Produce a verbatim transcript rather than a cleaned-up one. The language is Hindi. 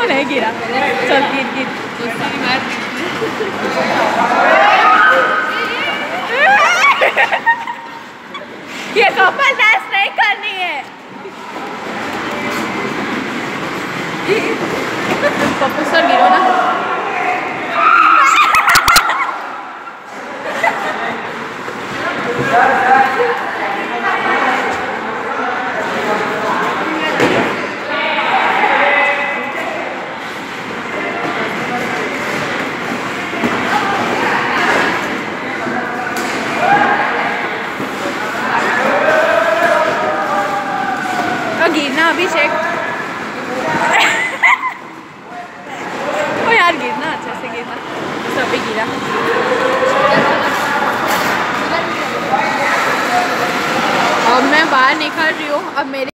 नहीं गिरा, चल गिर गिर। ये कपल डांस नहीं करनी है। पप्पू सर गिरो ना। गिरना अभिषेक। ओ यार गिरना, अच्छे से गिरना। सभी गिरा। अब मैं बाहर निकल रही हूँ। अब मेरे